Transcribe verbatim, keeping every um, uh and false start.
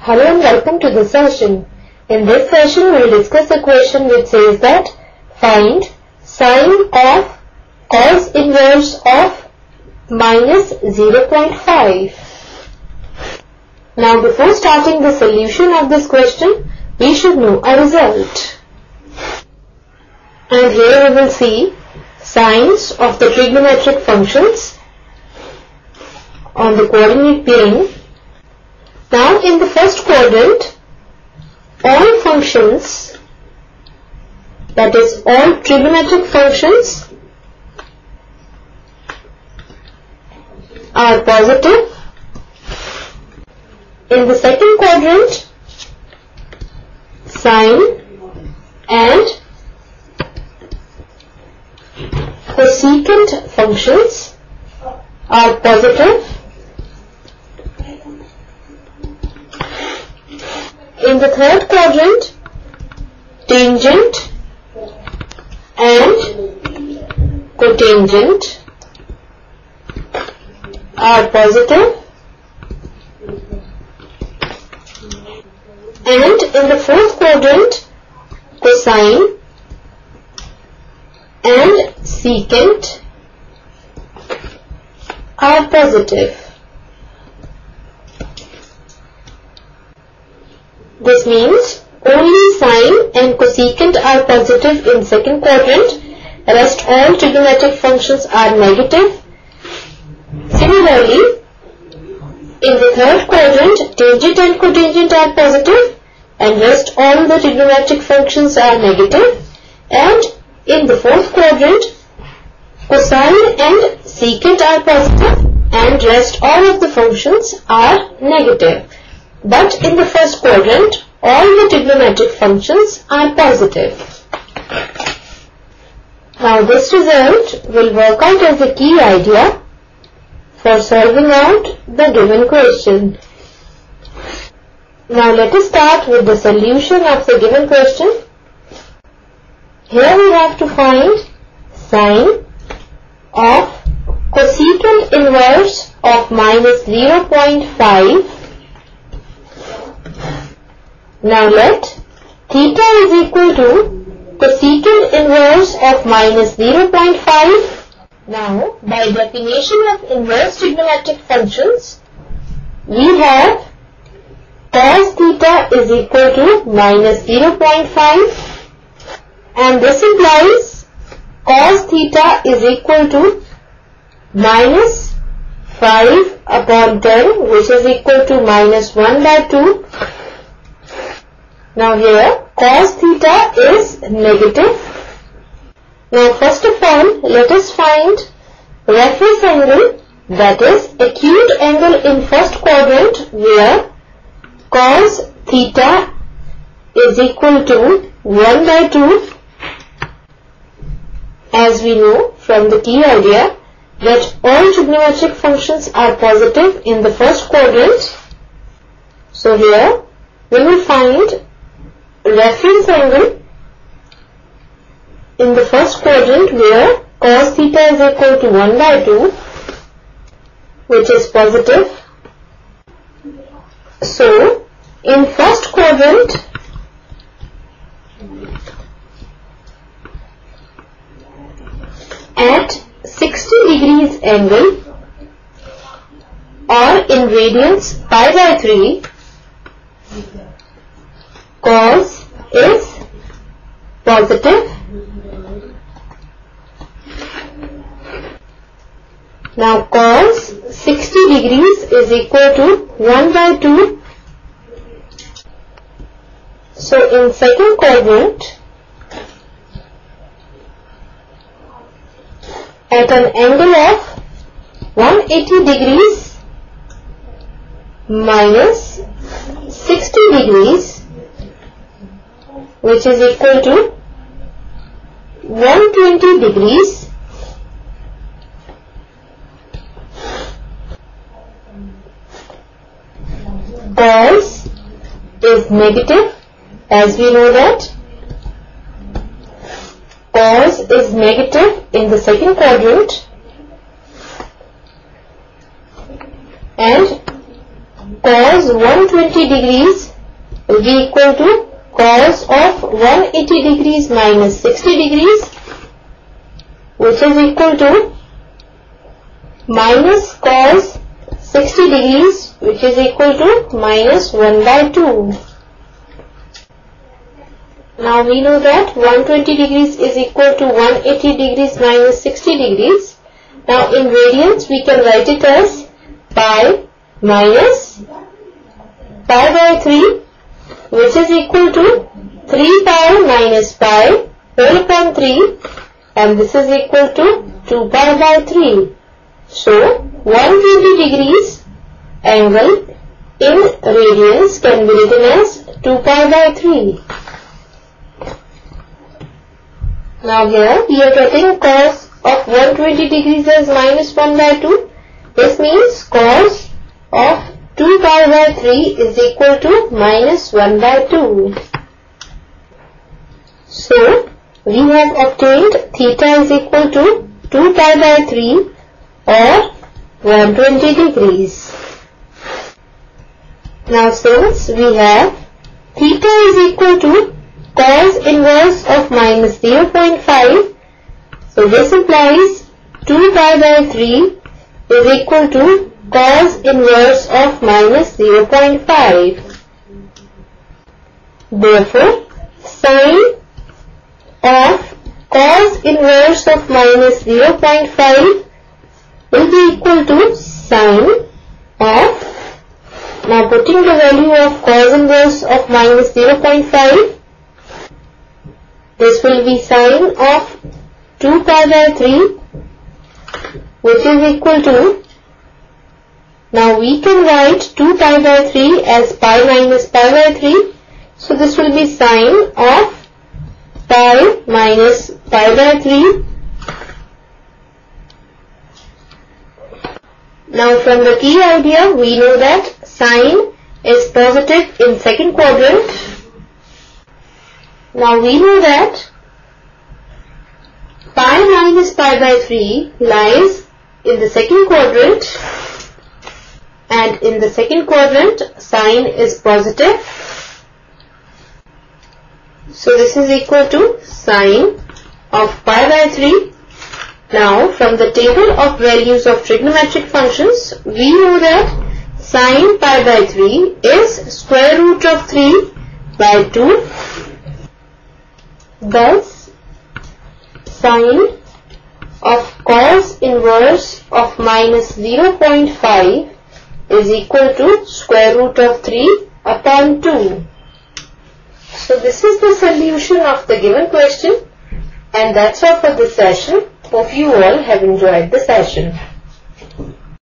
Hello and welcome to this session. In this session we will discuss a question which says that find sine of cos inverse of minus zero point five. Now before starting the solution of this question, we should know a result. And here we will see sines of the trigonometric functions on the coordinate plane. Now in the first quadrant, all functions, that is all trigonometric functions, are positive. In the second quadrant, sine and cosecant functions are positive. In the third quadrant, tangent and cotangent are positive. And in the fourth quadrant, cosine and secant are positive. This means only sine and cosecant are positive in second quadrant, rest all trigonometric functions are negative. Similarly, in the third quadrant, tangent and cotangent are positive and rest all the trigonometric functions are negative. And in the fourth quadrant, cosine and secant are positive and rest all of the functions are negative. But in the first quadrant, all the trigonometric functions are positive. Now this result will work out as a key idea for solving out the given question. Now let us start with the solution of the given question. Here we have to find sine of cosecant inverse of minus zero point five. Now let theta is equal to cosecant inverse of minus zero point five. Now by definition of inverse trigonometric functions, we have cos theta is equal to minus zero point five, and this implies cos theta is equal to minus five upon ten, which is equal to minus one by two. Now here cos theta is negative. Now first of all, let us find reference angle, that is acute angle in first quadrant, where cos theta is equal to one by two. As we know from the key idea that all trigonometric functions are positive in the first quadrant. So here we will find reference angle in the first quadrant where cos theta is equal to one by two, which is positive. So in first quadrant, at sixty degrees angle, or in radians pi by three, cos is positive. Now cos sixty degrees is equal to one by two. So in second quadrant, at an angle of one hundred eighty degrees minus sixty degrees, which is equal to one hundred twenty degrees, cos is negative, as we know that cos is negative in the second quadrant, and cos cos one hundred twenty degrees will be equal to cos of one hundred eighty degrees minus sixty degrees, which is equal to minus cos sixty degrees, which is equal to minus one by two. Now we know that one hundred twenty degrees is equal to one hundred eighty degrees minus sixty degrees. Now in radians we can write it as pi minus pi by three, which is equal to three pi minus pi whole upon three, and this is equal to two pi by three. So one hundred twenty degrees angle in radians can be written as two pi by three. Now here we are getting cos of one hundred twenty degrees as minus one by two. This means cos of two pi by three is equal to minus one by two. So we have obtained theta is equal to two pi by three or one hundred twenty degrees. Now since we have theta is equal to cos inverse of minus zero point five, so this implies two pi by three is equal to cos inverse of minus zero point five. Therefore, sine of cos inverse of minus zero point five will be equal to sine of, now putting the value of cos inverse of minus zero point five, this will be sine of two pi by three, which is equal to, now we can write two pi by three as pi minus pi by three, so this will be sine of pi minus pi by three. Now from the key idea we know that sine is positive in second quadrant. Now we know that pi minus pi by three lies in the second quadrant, and in the second quadrant sine is positive. So this is equal to sine of pi by three. Now from the table of values of trigonometric functions we know that sine pi by three is square root of three by two. Thus sine of cos inverse of minus zero point five is equal to square root of three upon two. So this is the solution of the given question, and that's all for this session. Hope you all have enjoyed the session.